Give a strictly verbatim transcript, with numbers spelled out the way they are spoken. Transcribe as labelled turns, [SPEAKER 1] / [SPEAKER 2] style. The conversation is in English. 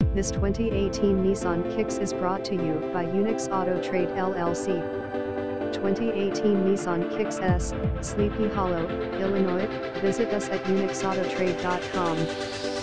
[SPEAKER 1] This twenty eighteen Nissan Kicks is brought to you by Unix Auto Trade L L C. twenty eighteen Nissan Kicks S, Sleepy Hollow, Illinois. Visit us at unix auto trade dot com.